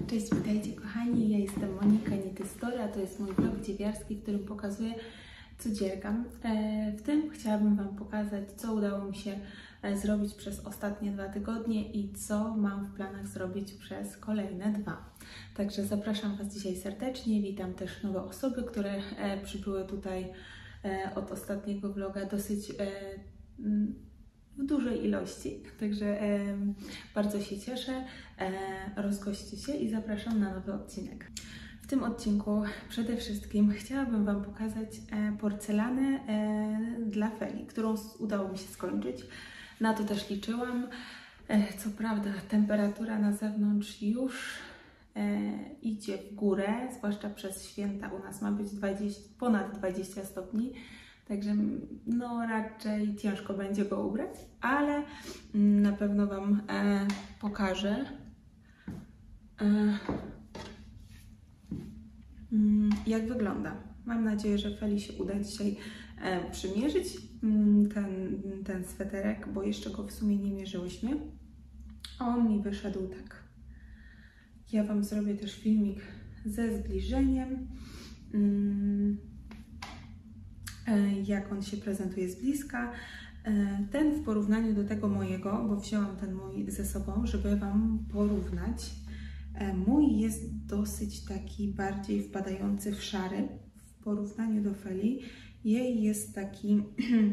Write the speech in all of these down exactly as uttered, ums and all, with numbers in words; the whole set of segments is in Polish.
Cześć, witajcie kochani, ja jestem Monika Nitystora, to jest mój vlog dziewiarski, w którym pokazuję, co dziergam. W tym chciałabym Wam pokazać, co udało mi się zrobić przez ostatnie dwa tygodnie i co mam w planach zrobić przez kolejne dwa. Także zapraszam Was dzisiaj serdecznie, witam też nowe osoby, które przybyły tutaj od ostatniego vloga dosyć w dużej ilości, także e, bardzo się cieszę, e, rozgośćcie się i zapraszam na nowy odcinek. W tym odcinku przede wszystkim chciałabym Wam pokazać e, porcelanę e, dla Feli, którą udało mi się skończyć. Na to też liczyłam. E, co prawda temperatura na zewnątrz już e, idzie w górę, zwłaszcza przez święta u nas ma być dwadzieścia, ponad dwadzieścia stopni. Także no raczej ciężko będzie go ubrać, ale na pewno Wam e, pokażę, e, jak wygląda. Mam nadzieję, że Feli się uda dzisiaj e, przymierzyć ten, ten sweterek, bo jeszcze go w sumie nie mierzyłyśmy. On mi wyszedł tak. Ja Wam zrobię też filmik ze zbliżeniem. Mm. Jak on się prezentuje z bliska. Ten w porównaniu do tego mojego, bo wzięłam ten mój ze sobą, żeby Wam porównać. Mój jest dosyć taki bardziej wpadający w szary w porównaniu do Feli. Jej jest taki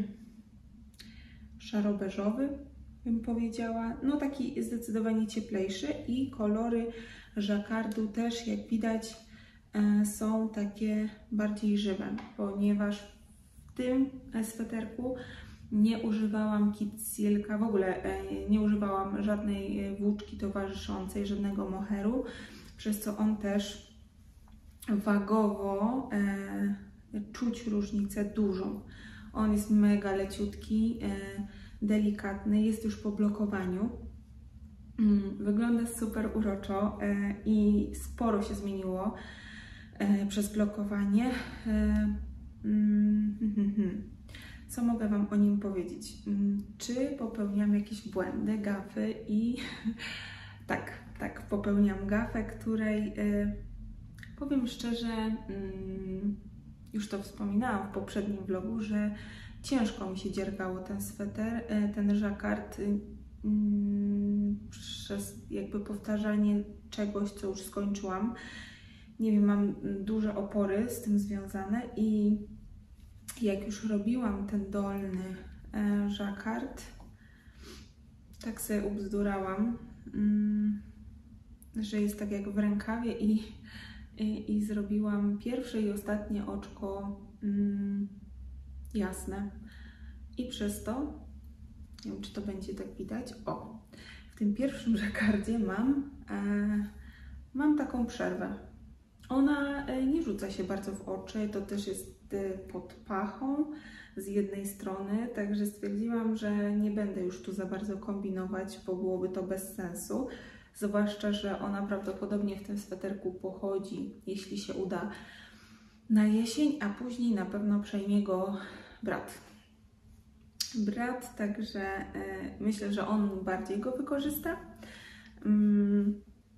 szaro-beżowy, bym powiedziała. No taki zdecydowanie cieplejszy i kolory żakardu też, jak widać, są takie bardziej żywe, ponieważ w tym sweterku nie używałam kit silka, w ogóle nie używałam żadnej włóczki towarzyszącej, żadnego moheru, przez co on też wagowo e, czuć różnicę dużą. On jest mega leciutki, e, delikatny, jest już po blokowaniu. Mm, wygląda super uroczo e, i sporo się zmieniło e, przez blokowanie. E, Co mogę Wam o nim powiedzieć? Czy popełniam jakieś błędy, gafy i tak, tak, popełniam gafę, której powiem szczerze, już to wspominałam w poprzednim vlogu, że ciężko mi się dziergało ten sweter, ten żakard przez jakby powtarzanie czegoś, co już skończyłam. Nie wiem, mam duże opory z tym związane i jak już robiłam ten dolny e, żakard, tak sobie ubzdurałam, mm, że jest tak jak w rękawie i, i, i zrobiłam pierwsze i ostatnie oczko mm, jasne. I przez to, nie wiem, czy to będzie tak widać, o, w tym pierwszym żakardzie mam, e, mam taką przerwę. Ona nie rzuca się bardzo w oczy, to też jest pod pachą z jednej strony, także stwierdziłam, że nie będę już tu za bardzo kombinować, bo byłoby to bez sensu. Zwłaszcza, że ona prawdopodobnie w tym sweterku pochodzi, jeśli się uda, na jesień, a później na pewno przejmie go brat. Brat, także yy, myślę, że on bardziej go wykorzysta. Yy.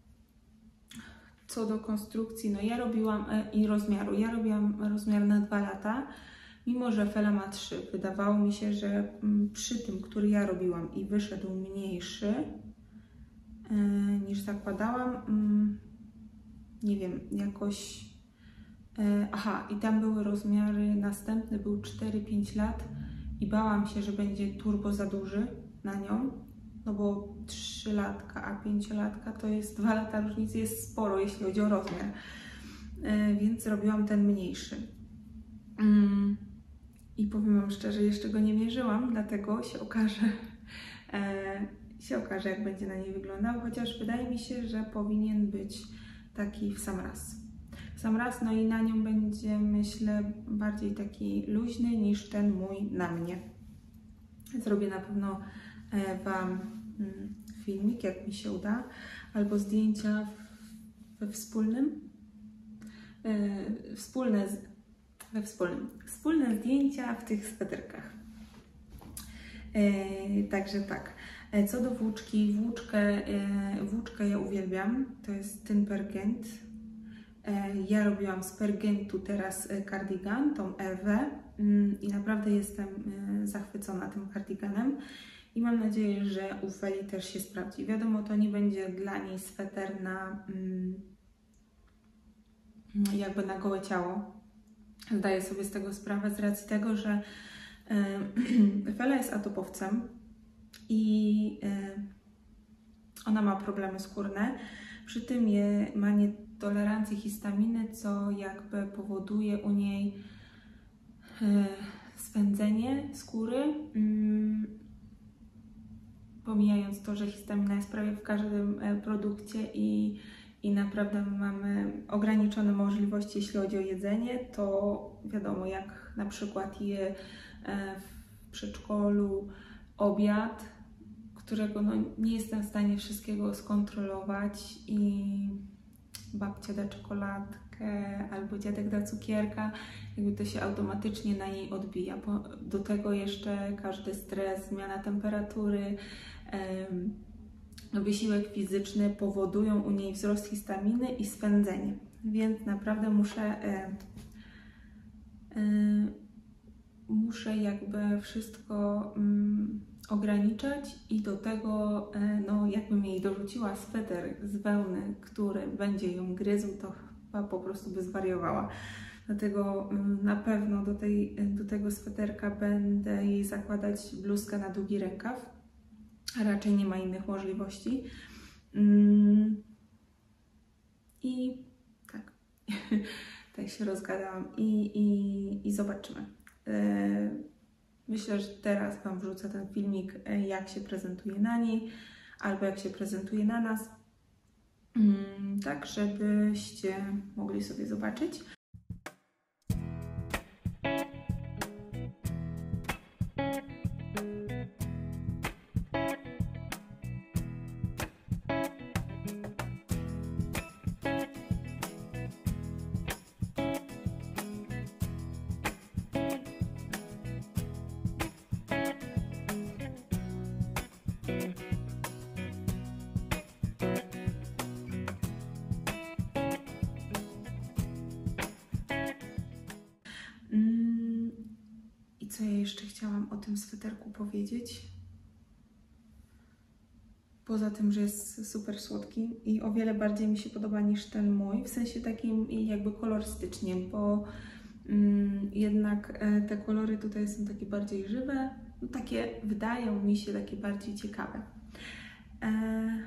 Co do konstrukcji, no ja robiłam i rozmiaru, ja robiłam rozmiar na dwa lata, mimo że Fela ma trzy. Wydawało mi się, że przy tym, który ja robiłam i wyszedł mniejszy yy, niż zakładałam, yy, nie wiem, jakoś, yy, aha, i tam były rozmiary, następny był cztery pięć lat i bałam się, że będzie turbo za duży na nią. No bo trzylatka, a pięciolatka to jest dwa lata różnicy, jest sporo, jeśli chodzi o rozmiar. Yy, więc robiłam ten mniejszy. Yy. I powiem Wam szczerze, jeszcze go nie mierzyłam, dlatego się okaże, yy, się okaże, jak będzie na niej wyglądał, chociaż wydaje mi się, że powinien być taki w sam raz. W sam raz, no i na nią będzie, myślę, bardziej taki luźny niż ten mój na mnie. Zrobię na pewno Wam filmik, jak mi się uda, albo zdjęcia we wspólnym, yy, wspólne, we wspólnym, wspólne zdjęcia w tych sweterkach. Yy, także tak. Co do włóczki, włóczkę, włóczkę ja uwielbiam, to jest Tyn Pergent. Ja robiłam z Pergentu teraz kardigan, tą Ewę i naprawdę jestem zachwycona tym kardiganem i mam nadzieję, że u Feli też się sprawdzi. Wiadomo, to nie będzie dla niej sweter na jakby na gołe ciało. Zdaję sobie z tego sprawę z racji tego, że Fela jest atopowcem i ona ma problemy skórne, przy tym je, ma nietolerancję histaminy, co jakby powoduje u niej swędzenie skóry, pomijając to, że histamina jest prawie w każdym produkcie i, i naprawdę mamy ograniczone możliwości, jeśli chodzi o jedzenie, to wiadomo, jak na przykład je w przedszkolu obiad, którego no, nie jestem w stanie wszystkiego skontrolować i babcia da czekoladkę albo dziadek da cukierka, jakby to się automatycznie na niej odbija. Bo do tego jeszcze każdy stres, zmiana temperatury, em, wysiłek fizyczny powodują u niej wzrost histaminy i swędzenie. Więc naprawdę muszę e, e, muszę jakby wszystko mm, ograniczać i do tego, no jakbym jej dorzuciła sweter z wełny, który będzie ją gryzł, to chyba po prostu by zwariowała. Dlatego na pewno do, tej, do tego sweterka będę jej zakładać bluzkę na długi rękaw. Raczej nie ma innych możliwości. I tak, tak się rozgadałam i, i, i zobaczymy. Myślę, że teraz Wam wrzucę ten filmik, jak się prezentuje na niej, albo jak się prezentuje na nas, tak żebyście mogli sobie zobaczyć. Co ja jeszcze chciałam o tym sweterku powiedzieć? Poza tym, że jest super słodki i o wiele bardziej mi się podoba niż ten mój, w sensie takim jakby kolorystycznie, bo mm, jednak te kolory tutaj są takie bardziej żywe, no takie wydają mi się takie bardziej ciekawe. E,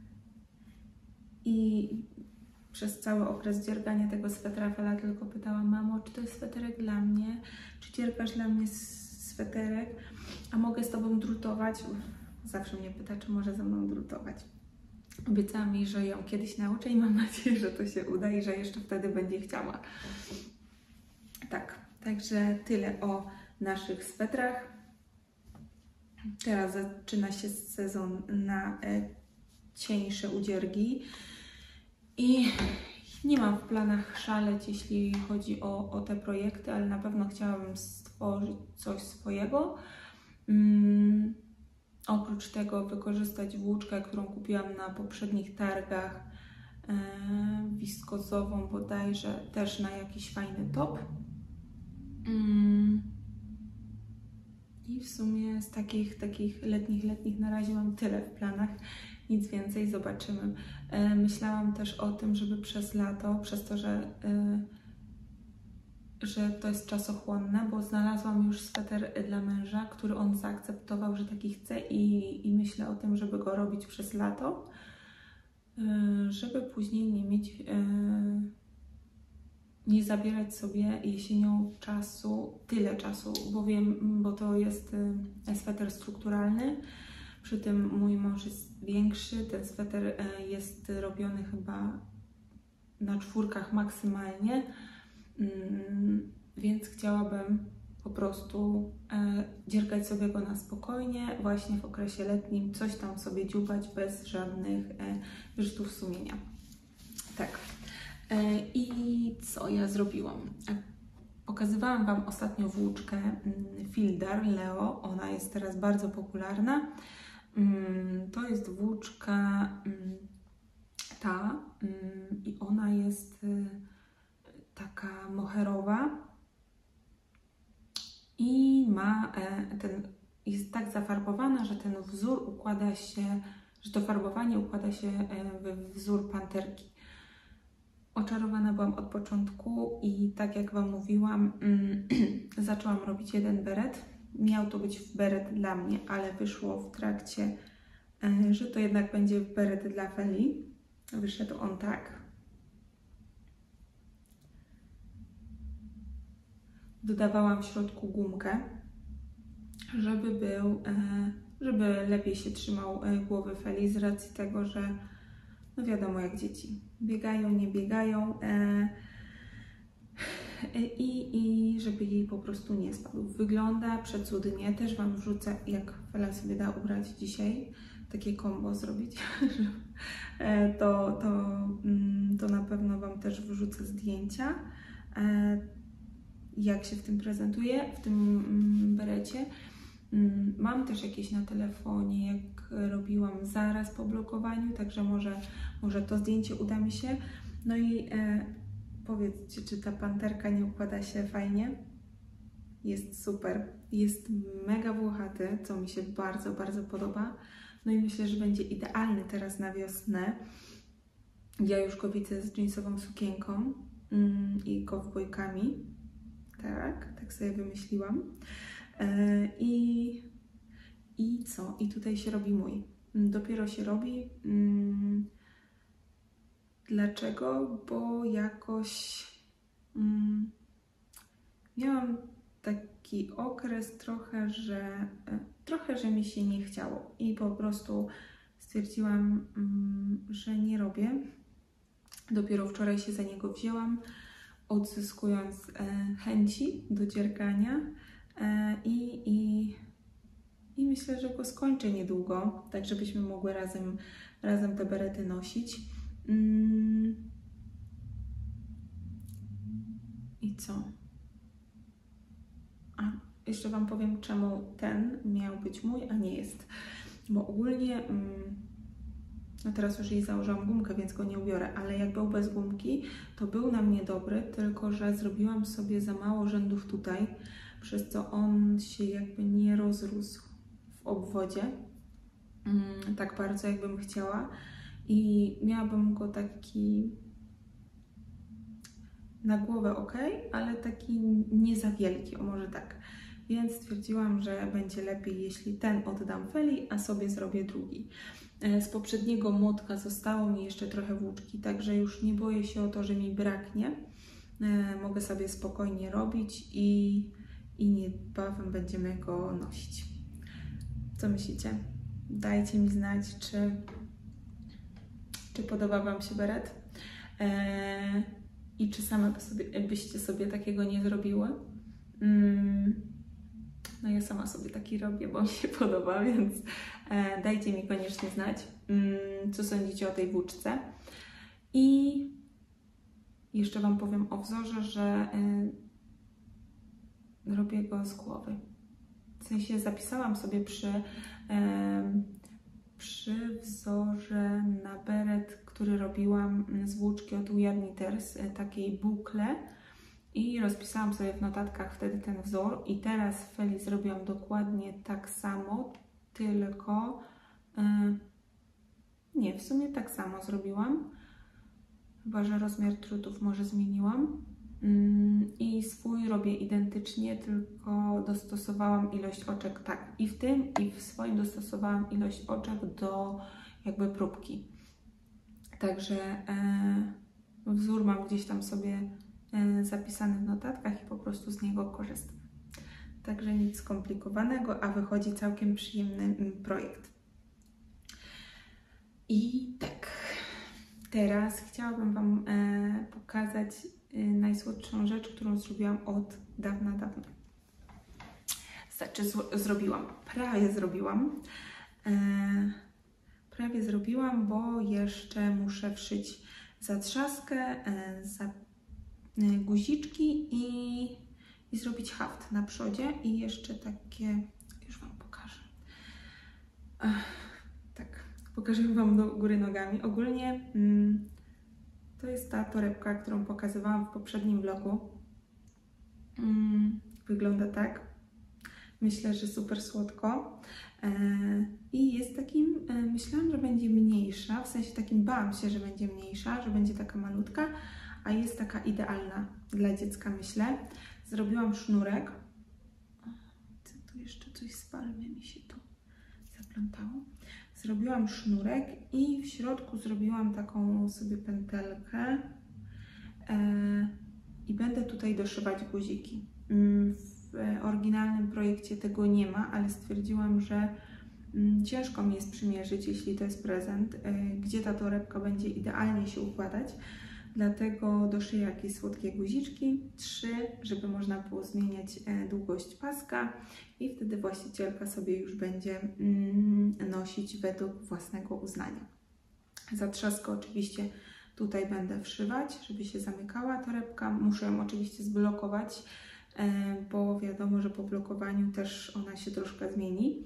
I przez cały okres dziergania tego swetra Fela tylko pytała: mamo, czy to jest sweterek dla mnie? Czy dziergasz dla mnie sweterek? A mogę z Tobą drutować? Zawsze mnie pyta, czy może ze mną drutować. Obiecałam jej, że ją kiedyś nauczę i mam nadzieję, że to się uda i że jeszcze wtedy będzie chciała. Tak, także tyle o naszych swetrach. Teraz zaczyna się sezon na e, cieńsze udziergi. I nie mam w planach szaleć, jeśli chodzi o, o te projekty, ale na pewno chciałabym stworzyć coś swojego. Um, oprócz tego wykorzystać włóczkę, którą kupiłam na poprzednich targach, e, wiskozową bodajże, też na jakiś fajny top. Um, I w sumie z takich, takich letnich, letnich na razie mam tyle w planach. Nic więcej, zobaczymy. E, myślałam też o tym, żeby przez lato, przez to, że, e, że to jest czasochłonne, bo znalazłam już sweter dla męża, który on zaakceptował, że taki chce i, i myślę o tym, żeby go robić przez lato, e, żeby później nie mieć, e, nie zabierać sobie jesienią czasu, tyle czasu, bo wiem, bo to jest e, sweter strukturalny. Przy tym mój mąż jest większy, ten sweter jest robiony chyba na czwórkach maksymalnie, więc chciałabym po prostu dziergać sobie go na spokojnie, właśnie w okresie letnim, coś tam sobie dziubać bez żadnych wyrzutów sumienia. Tak. I co ja zrobiłam? Pokazywałam Wam ostatnio włóczkę Fildar Leo, ona jest teraz bardzo popularna. To jest włóczka ta i ona jest taka moherowa i ma ten, jest tak zafarbowana, że ten wzór układa się, że to farbowanie układa się w wzór panterki. Oczarowana byłam od początku i tak jak Wam mówiłam, zaczęłam robić jeden beret. Miał to być beret dla mnie, ale wyszło w trakcie, że to jednak będzie beret dla Feli. Wyszedł on tak. Dodawałam w środku gumkę, żeby był, żeby lepiej się trzymał głowy Feli z racji tego, że no wiadomo jak dzieci biegają, nie biegają i, i żeby jej po prostu nie spadł. Wygląda przecudnie, też Wam wrzucę, jak Fela sobie da ubrać dzisiaj, takie kombo zrobić, to, to, to na pewno Wam też wrzucę zdjęcia, jak się w tym prezentuje, w tym berecie. Mam też jakieś na telefonie, jak robiłam zaraz po blokowaniu, także może, może to zdjęcie uda mi się. No i e, powiedzcie, czy ta panterka nie układa się fajnie? Jest super, jest mega włochaty, co mi się bardzo, bardzo podoba. No i myślę, że będzie idealny teraz na wiosnę. Ja już go widzę z jeansową sukienką mm, i kowbojkami. Tak, tak sobie wymyśliłam. Yy, I, I co? I tutaj się robi mój. Dopiero się robi. Yy, dlaczego? Bo jakoś yy, miałam taki okres trochę, że yy, trochę, że mi się nie chciało i po prostu stwierdziłam, yy, że nie robię. Dopiero wczoraj się za niego wzięłam, odzyskując yy, chęci do dziergania. I, i, I myślę, że go skończę niedługo, tak żebyśmy mogły razem, razem te berety nosić. Mm. I co? A, jeszcze Wam powiem, czemu ten miał być mój, a nie jest. Bo ogólnie, mm, no teraz już jej założyłam gumkę, więc go nie ubiorę, ale jak był bez gumki, to był na mnie dobry, tylko że zrobiłam sobie za mało rzędów tutaj, przez co on się jakby nie rozrósł w obwodzie mm, tak bardzo, jakbym chciała i miałabym go taki na głowę ok, ale taki nie za wielki, o może tak. Więc stwierdziłam, że będzie lepiej, jeśli ten oddam Feli, a sobie zrobię drugi. Z poprzedniego młotka zostało mi jeszcze trochę włóczki, także już nie boję się o to, że mi braknie. Mogę sobie spokojnie robić i i niebawem będziemy go nosić. Co myślicie? Dajcie mi znać, czy, czy podoba Wam się beret eee, i czy same by sobie, byście sobie takiego nie zrobiły. Mm, no ja sama sobie taki robię, bo mi się podoba, więc e, dajcie mi koniecznie znać, mm, co sądzicie o tej włóczce. I jeszcze Wam powiem o wzorze, że e, robię go z głowy. W sensie zapisałam sobie przy, e, przy wzorze na beret, który robiłam z włóczki od We Are Knitters, e, takiej bukle i rozpisałam sobie w notatkach wtedy ten wzór i teraz w Feli zrobiłam dokładnie tak samo, tylko e, nie, w sumie tak samo zrobiłam, chyba że rozmiar trutów może zmieniłam. I swój robię identycznie, tylko dostosowałam ilość oczek tak. I w tym, i w swoim dostosowałam ilość oczek do jakby próbki. Także e, wzór mam gdzieś tam sobie e, zapisany w notatkach i po prostu z niego korzystam. Także nic skomplikowanego, a wychodzi całkiem przyjemny projekt. I tak, teraz chciałabym Wam e, pokazać najsłodszą rzecz, którą zrobiłam od dawna, dawna. Znaczy zrobiłam, prawie zrobiłam. E, prawie zrobiłam, bo jeszcze muszę wszyć zatrzaskę, e, za, e, guziczki i, i zrobić haft na przodzie i jeszcze takie, już Wam pokażę. E, Pokażę Wam do góry nogami. Ogólnie mm, to jest ta torebka, którą pokazywałam w poprzednim vlogu. Mm, wygląda tak. Myślę, że super słodko. E, I jest takim, e, myślałam, że będzie mniejsza, w sensie takim bałam się, że będzie mniejsza, że będzie taka malutka, a jest taka idealna dla dziecka, myślę. Zrobiłam sznurek. Co tu jeszcze coś z palmy mi się tu zaplątało. Zrobiłam sznurek i w środku zrobiłam taką sobie pętelkę e, i będę tutaj doszywać guziki. W oryginalnym projekcie tego nie ma, ale stwierdziłam, że ciężko mi jest przymierzyć, jeśli to jest prezent, gdzie ta torebka będzie idealnie się układać. Dlatego doszyję jakieś słodkie guziczki, trzy, żeby można było zmieniać długość paska i wtedy właścicielka sobie już będzie nosić według własnego uznania. Zatrzaskę oczywiście tutaj będę wszywać, żeby się zamykała torebka. Muszę ją oczywiście zblokować, bo wiadomo, że po blokowaniu też ona się troszkę zmieni.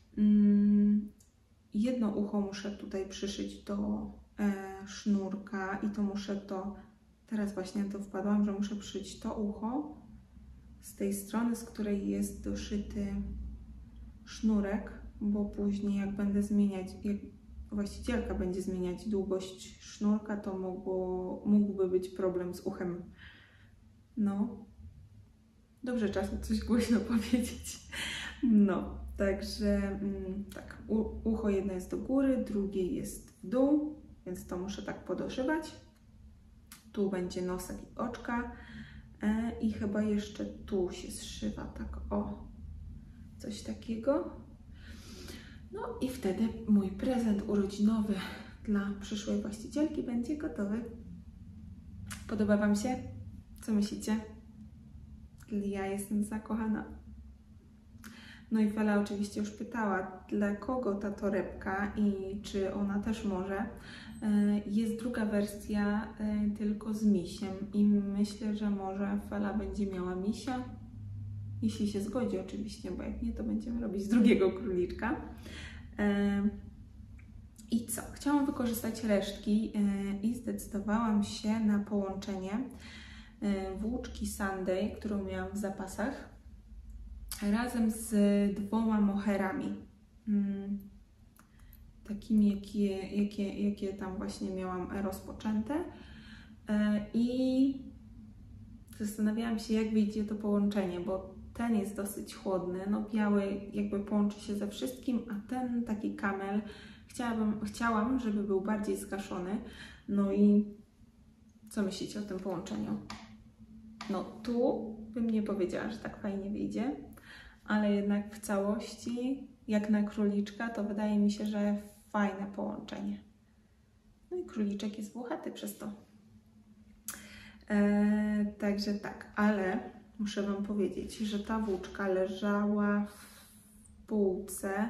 Jedno ucho muszę tutaj przyszyć do sznurka i to muszę to, teraz właśnie to wpadłam, że muszę przyszyć to ucho z tej strony, z której jest doszyty sznurek, bo później jak będę zmieniać, jak właścicielka będzie zmieniać długość sznurka, to mogło, mógłby być problem z uchem. No. Dobrze czasem coś głośno powiedzieć. No, także mm, tak, u, ucho jedno jest do góry, drugie jest w dół, więc to muszę tak podoszywać. Tu będzie nosek i oczka e, i chyba jeszcze tu się zszywa, tak o, coś takiego. No i wtedy mój prezent urodzinowy dla przyszłej właścicielki będzie gotowy. Podoba Wam się? Co myślicie? Ja jestem zakochana. No i Fela oczywiście już pytała, dla kogo ta torebka i czy ona też może. Jest druga wersja tylko z misiem i myślę, że może Fela będzie miała misia. Jeśli się zgodzi oczywiście, bo jak nie, to będziemy robić z drugiego króliczka. I co? Chciałam wykorzystać resztki i zdecydowałam się na połączenie włóczki Sunday, którą miałam w zapasach, razem z dwoma moherami. Takimi, jakie, jakie, jakie tam właśnie miałam rozpoczęte. I zastanawiałam się, jak wyjdzie to połączenie, bo ten jest dosyć chłodny, no biały jakby połączy się ze wszystkim, a ten taki kamel chciałabym, chciałam, żeby był bardziej zgaszony. No i co myślicie o tym połączeniu? No tu bym nie powiedziała, że tak fajnie wyjdzie, ale jednak w całości, jak na króliczka, to wydaje mi się, że fajne połączenie. No i króliczek jest włochaty przez to. Eee, także tak, ale muszę Wam powiedzieć, że ta włóczka leżała w półce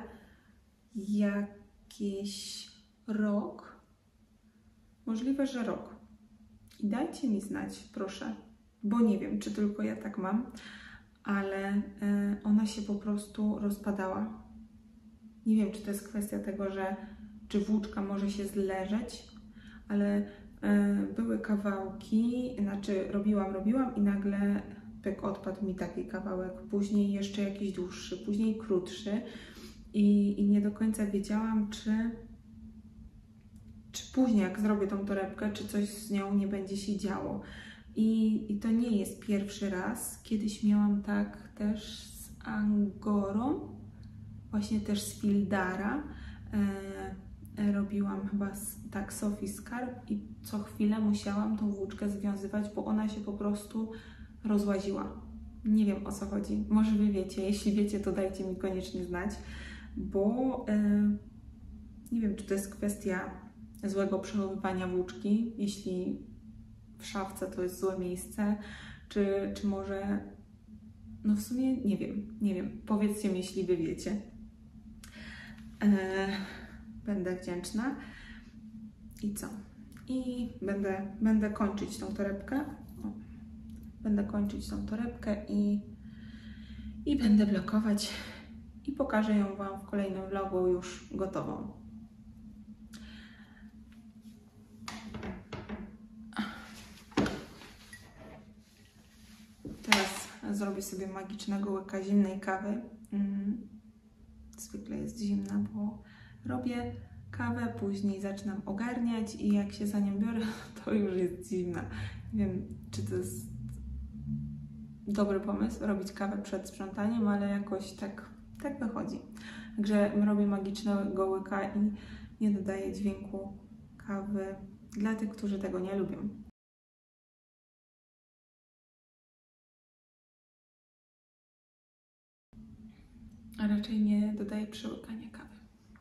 jakieś rok, możliwe, że rok. I dajcie mi znać, proszę, bo nie wiem, czy tylko ja tak mam, ale ona się po prostu rozpadała. Nie wiem, czy to jest kwestia tego, że czy włóczka może się zleżeć, ale były kawałki, znaczy robiłam, robiłam i nagle pyk, odpadł mi taki kawałek, później jeszcze jakiś dłuższy, później krótszy i, i nie do końca wiedziałam, czy, czy później jak zrobię tą torebkę, czy coś z nią nie będzie się działo. I, I to nie jest pierwszy raz. Kiedyś miałam tak też z Angorą, właśnie też z Fildara. E, robiłam chyba z, tak Sophie Skarb i co chwilę musiałam tą włóczkę związywać, bo ona się po prostu rozłaziła. Nie wiem, o co chodzi. Może Wy wiecie. Jeśli wiecie, to dajcie mi koniecznie znać, bo e, nie wiem, czy to jest kwestia złego przechowywania włóczki, jeśli w szafce to jest złe miejsce, czy, czy może, no w sumie nie wiem, nie wiem, powiedzcie mi, jeśli Wy wiecie. Eee, będę wdzięczna. I co? I będę, będę kończyć tą torebkę. O, będę kończyć tą torebkę i, i będę blokować i pokażę ją Wam w kolejnym vlogu już gotową. zrobię sobie magicznego łyka zimnej kawy. Mm, zwykle jest zimna, bo robię kawę, później zaczynam ogarniać i jak się za nią biorę, to już jest zimna. Nie wiem, czy to jest dobry pomysł, robić kawę przed sprzątaniem, ale jakoś tak, tak wychodzi. Także robię magicznego łyka i nie dodaję dźwięku kawy dla tych, którzy tego nie lubią. A raczej nie dodaję przełykania kawy.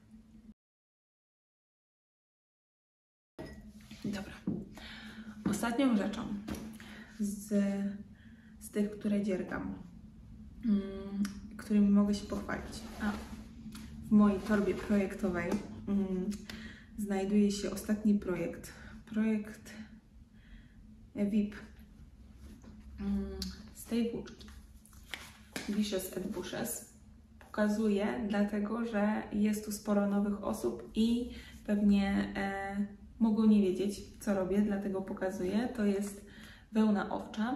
Dobra. Ostatnią rzeczą z, z tych, które dziergam, mm, którymi mogę się pochwalić. A w mojej torbie projektowej mm, znajduje się ostatni projekt. Projekt V I P mm, z tej włóczki. Wishes and Bushes. Pokazuję, dlatego że jest tu sporo nowych osób i pewnie e, mogą nie wiedzieć, co robię, dlatego pokazuję. To jest wełna owcza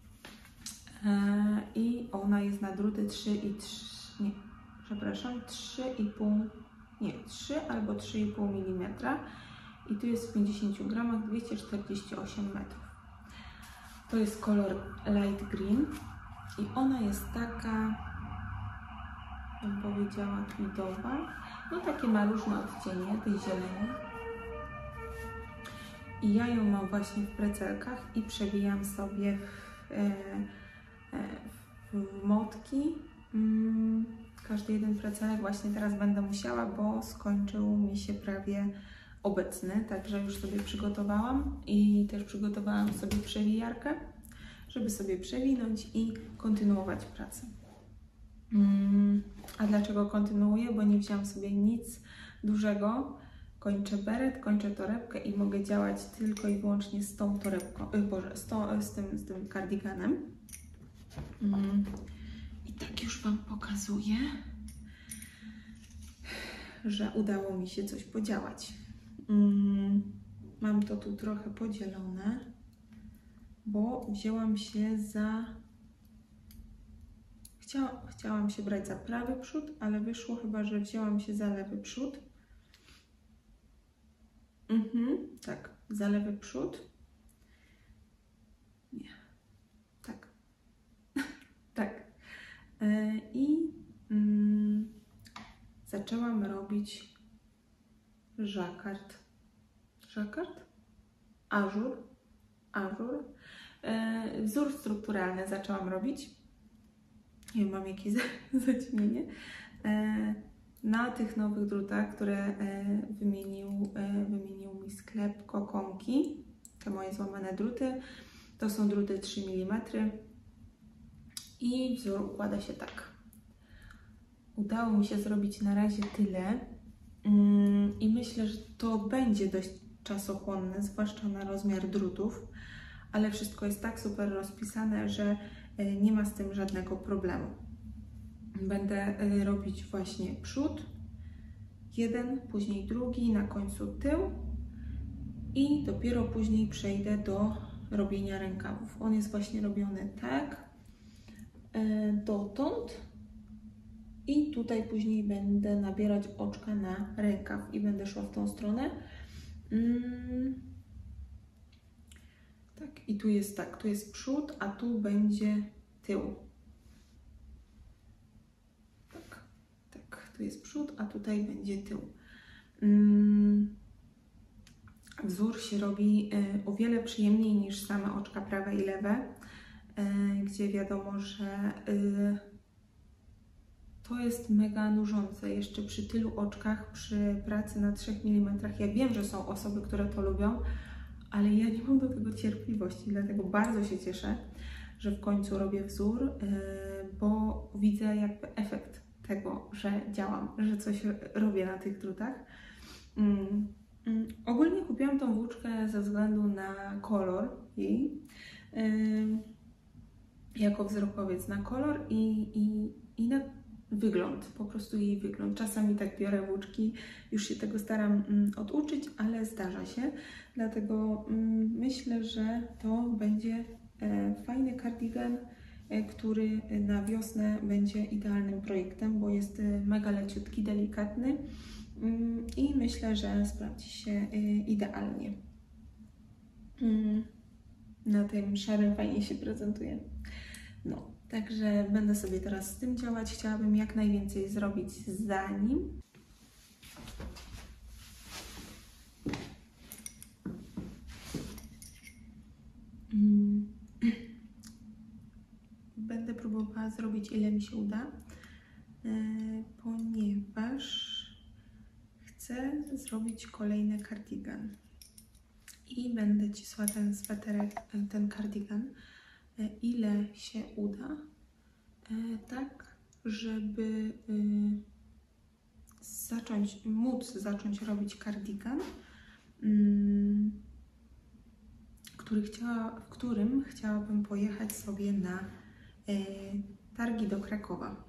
e, i ona jest na druty trzy i trzy, nie, przepraszam, trzy i pół, nie, trzy albo trzy i pół milimetra i tu jest w pięćdziesięciu gramach dwieście czterdzieści osiem metrów. To jest kolor light green i ona jest taka, bym powiedziała, tweedowa. No takie ma różne odcienie tej zieleni. I ja ją mam właśnie w precelkach i przewijam sobie w, e, w motki. Mm, każdy jeden precelek właśnie teraz będę musiała, bo skończył mi się prawie obecny, także już sobie przygotowałam i też przygotowałam sobie przewijarkę, żeby sobie przewinąć i kontynuować pracę. Mm, a dlaczego kontynuuję? Bo nie wzięłam sobie nic dużego. Kończę beret, kończę torebkę i mogę działać tylko i wyłącznie z tą torebką, y, Boże, z, tą, z, tym, z tym kardiganem. Mm. I tak już Wam pokazuję, że udało mi się coś podziałać. Mm. Mam to tu trochę podzielone, bo wzięłam się za... Chciała, chciałam się brać za prawy przód, ale wyszło chyba, że wzięłam się za lewy przód. Mhm, tak, za lewy przód. Nie, tak, tak. Yy, I yy, zaczęłam robić żakard. Żakard? Ażur. Ażur. Yy, wzór strukturalny zaczęłam robić. Nie wiem, mam jakieś zaćmienie. Yy, Na tych nowych drutach, które wymienił, wymienił mi sklep Kokonki, te moje złamane druty, to są druty trzy milimetry i wzór układa się tak. Udało mi się zrobić na razie tyle i myślę, że to będzie dość czasochłonne, zwłaszcza na rozmiar drutów, ale wszystko jest tak super rozpisane, że nie ma z tym żadnego problemu. Będę robić właśnie przód, jeden, później drugi, na końcu tył i dopiero później przejdę do robienia rękawów. On jest właśnie robiony tak, dotąd i tutaj później będę nabierać oczka na rękaw i będę szła w tą stronę. Tak, i tu jest tak, tu jest przód, a tu będzie tył. Tu jest przód, a tutaj będzie tył. Wzór się robi o wiele przyjemniej niż same oczka prawe i lewe, gdzie wiadomo, że to jest mega nużące. Jeszcze przy tylu oczkach, przy pracy na trzech milimetrach. Ja wiem, że są osoby, które to lubią, ale ja nie mam do tego cierpliwości, dlatego bardzo się cieszę, że w końcu robię wzór, bo widzę jakby efekt tego, że działam, że coś robię na tych drutach. Mm, mm. Ogólnie kupiłam tą włóczkę ze względu na kolor jej, yy, jako wzrokowiec, na kolor i, i, i na wygląd, po prostu jej wygląd. Czasami tak biorę włóczki, już się tego staram mm, oduczyć, ale zdarza się, dlatego mm, myślę, że to będzie e, fajny kardigan który na wiosnę będzie idealnym projektem, bo jest mega leciutki, delikatny i myślę, że sprawdzi się idealnie. Na tym szarym fajnie się prezentuje. No, także będę sobie teraz z tym działać. Chciałabym jak najwięcej zrobić za nim. Będę próbowała zrobić, ile mi się uda, ponieważ chcę zrobić kolejny kardigan. I będę cisła ten sweterek, ten kardigan, ile się uda, tak, żeby zacząć, móc zacząć robić kardigan, który chciała, w którym chciałabym pojechać sobie na targi do Krakowa.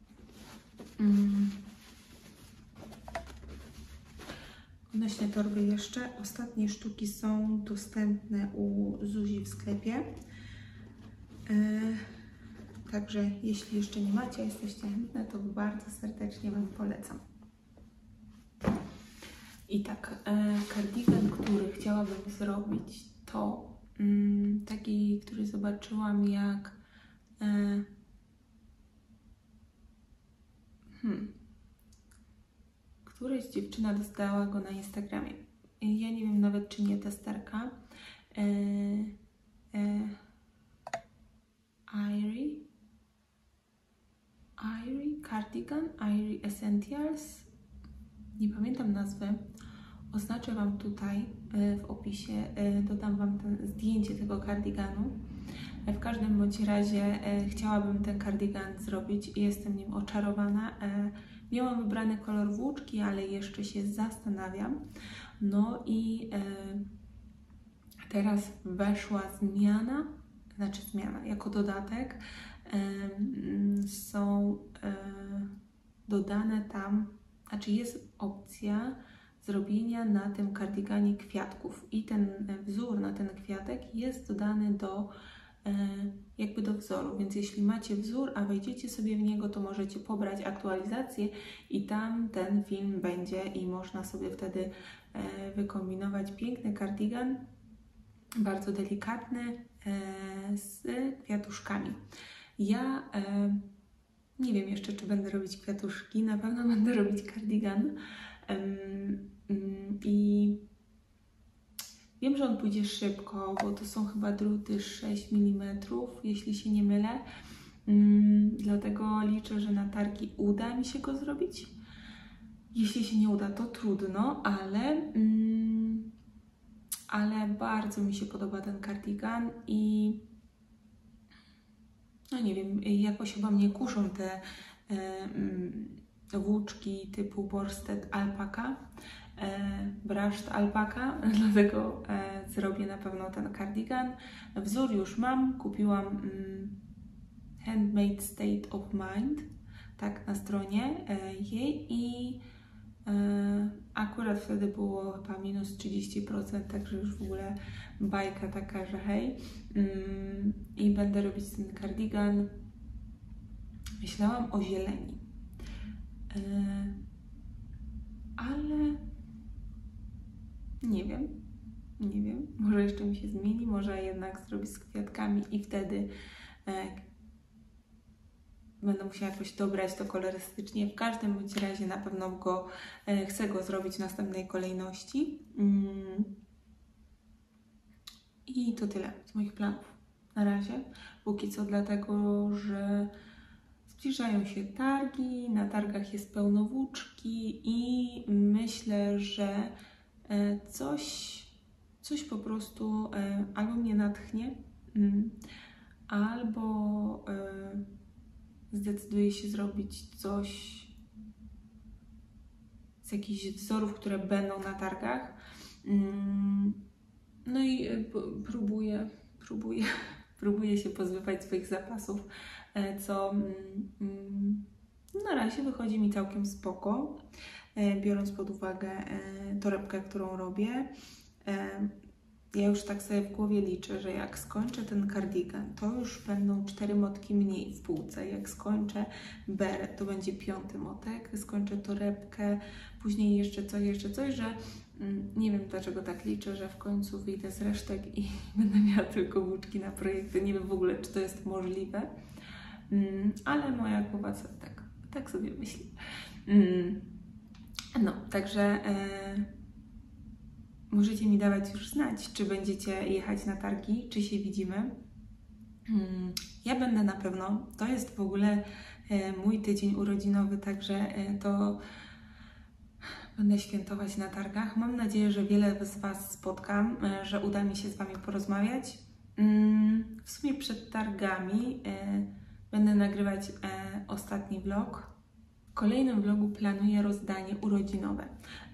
Odnośnie torby jeszcze, ostatnie sztuki są dostępne u Zuzi w sklepie. E, także jeśli jeszcze nie macie, jesteście chętne, to bardzo serdecznie Wam polecam. I tak, e, kardigan, który chciałabym zrobić, to mm, taki, który zobaczyłam jak e, hmm, któraś dziewczyna dostała go na Instagramie. Ja nie wiem nawet, czy nie testerka. E, e, Irie, Irie Cardigan, Irie Essentials. Nie pamiętam nazwy. Oznaczę Wam tutaj e, w opisie. E, dodam Wam ten, zdjęcie tego kardiganu. E, w każdym bądź razie e, chciałabym ten kardigan zrobić i jestem nim oczarowana. E, Miałam wybrany kolor włóczki, ale jeszcze się zastanawiam. No i e, teraz weszła zmiana, znaczy zmiana, jako dodatek e, są e, dodane tam, znaczy jest opcja zrobienia na tym kardiganie kwiatków i ten wzór na ten kwiatek jest dodany do jakby do wzoru, więc jeśli macie wzór, a wejdziecie sobie w niego, to możecie pobrać aktualizację i tam ten film będzie i można sobie wtedy wykombinować piękny kardigan, bardzo delikatny, z kwiatuszkami. Ja nie wiem jeszcze, czy będę robić kwiatuszki, na pewno będę robić kardigan i wiem, że on pójdzie szybko, bo to są chyba druty sześć milimetrów, jeśli się nie mylę. Mm, dlatego liczę, że na targi uda mi się go zrobić. Jeśli się nie uda, to trudno, ale, mm, ale bardzo mi się podoba ten kardigan i no nie wiem, jakoś chyba mnie kuszą te e, mm, włóczki typu Borsted Alpaka. Brushed Alpaka, dlatego e, zrobię na pewno ten kardigan. Wzór już mam, kupiłam mm, Handmade State of Mind, tak na stronie e, jej i e, akurat wtedy było chyba minus trzydzieści procent, także już w ogóle bajka taka, że hej. Mm, I będę robić ten kardigan. Myślałam o zieleni, e, ale nie wiem, nie wiem, może jeszcze mi się zmieni, może jednak zrobić z kwiatkami i wtedy e, będę musiała jakoś dobrać to kolorystycznie. W każdym bądź razie na pewno go e, chcę go zrobić w następnej kolejności. Mm. I to tyle z moich planów na razie, póki co, dlatego że zbliżają się targi, na targach jest pełno włóczki i myślę, że Coś, coś po prostu e, albo mnie natchnie, mm, albo e, zdecyduję się zrobić coś z jakichś wzorów, które będą na targach. Mm, no i e, próbuję, próbuję, próbuję się pozbywać swoich zapasów, e, co mm, na razie wychodzi mi całkiem spoko, biorąc pod uwagę torebkę, którą robię. ja już tak sobie w głowie liczę, że jak skończę ten kardigan, to już będą cztery motki mniej w półce. Jak skończę beret, to będzie piąty motek, skończę torebkę, później jeszcze coś, jeszcze coś, że mm, nie wiem dlaczego tak liczę, że w końcu wyjdę z resztek i będę miała tylko włóczki na projekty. Nie wiem w ogóle, czy to jest możliwe, mm, ale moja głowa sobie tak, tak sobie myśli. Mm, no, także... E, Możecie mi dawać już znać, czy będziecie jechać na targi, czy się widzimy. Ja będę na pewno. To jest w ogóle mój tydzień urodzinowy, także to będę świętować na targach. Mam nadzieję, że wiele z Was spotkam, że uda mi się z Wami porozmawiać. W sumie przed targami będę nagrywać ostatni vlog. W kolejnym vlogu planuję rozdanie urodzinowe.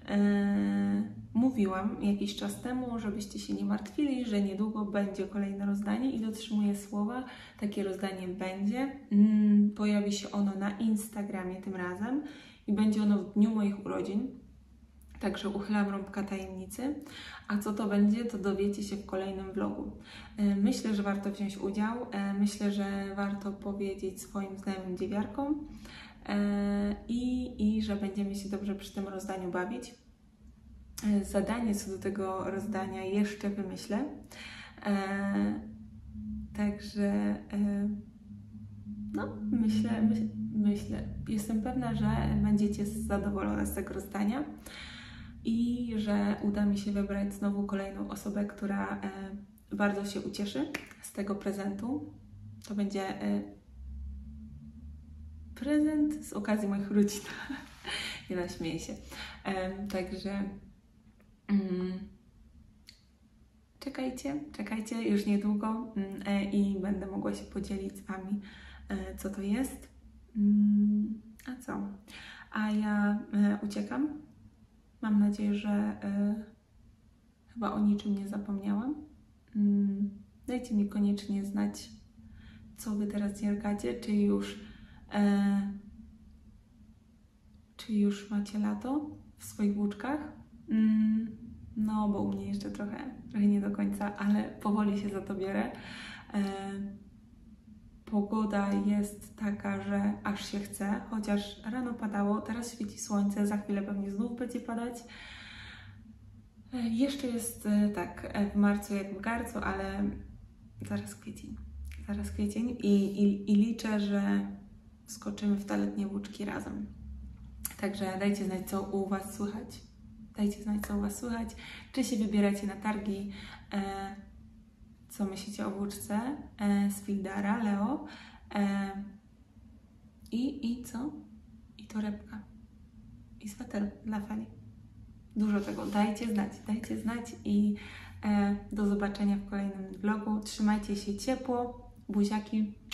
Mówiłam jakiś czas temu, żebyście się nie martwili, że niedługo będzie kolejne rozdanie i dotrzymuję słowa. Takie rozdanie będzie. Pojawi się ono na Instagramie tym razem i będzie ono w dniu moich urodzin. Także uchylam rąbka tajemnicy. A co to będzie, to dowiecie się w kolejnym vlogu. Myślę, że warto wziąć udział. Myślę, że warto powiedzieć swoim znajomym dziewiarkom i, i że będziemy się dobrze przy tym rozdaniu bawić. Zadanie co do tego rozdania jeszcze wymyślę. E, także e, no, myślę, myśl, myślę, jestem pewna, że będziecie zadowolone z tego rozdania i że uda mi się wybrać znowu kolejną osobę, która e, bardzo się ucieszy z tego prezentu. To będzie e, prezent z okazji moich urodzin. Nie naśmieję się. E, także Czekajcie, czekajcie już niedługo i będę mogła się podzielić z Wami, co to jest. A co? A ja uciekam. Mam nadzieję, że chyba o niczym nie zapomniałam. Dajcie mi koniecznie znać, co Wy teraz dziergacie, czy już, czy już macie lato w swoich włóczkach. No, bo u mnie jeszcze trochę, trochę nie do końca, ale powoli się za to bierę. E, pogoda jest taka, że aż się chce, chociaż rano padało, teraz świeci słońce, za chwilę pewnie znów będzie padać. E, jeszcze jest e, tak w marcu jak w garcu, ale zaraz kwiecień. Zaraz kwiecień i, i, i liczę, że wskoczymy w te letnie włóczki razem. Także dajcie znać, co u Was słychać. Dajcie znać, co u Was słychać, czy się wybieracie na targi, e, co myślicie o włóczce e, z Fildara, Leo e, i, i co? I torebka. I sweter dla Feli. Dużo tego. Dajcie znać, dajcie znać i e, do zobaczenia w kolejnym vlogu. Trzymajcie się ciepło, buziaki.